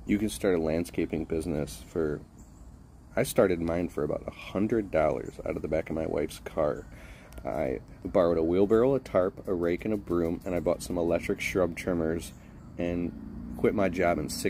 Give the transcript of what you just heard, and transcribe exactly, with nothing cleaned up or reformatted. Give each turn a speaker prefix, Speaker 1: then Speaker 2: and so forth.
Speaker 1: You can start a landscaping business for, I started mine for about a hundred dollars out of the back of my wife's car. I borrowed a wheelbarrow, a tarp, a rake, and a broom, and I bought some electric shrub trimmers and quit my job in six